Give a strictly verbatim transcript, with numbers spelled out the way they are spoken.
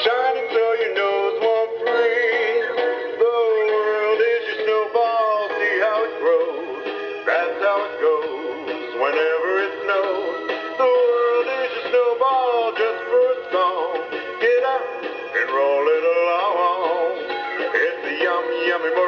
shining so your nose won't freeze. The world is your snowball, see how it grows. That's how it goes whenever it snows. The world is your snowball just for a song. Get out and roll it along. It's a yummy, yummy world.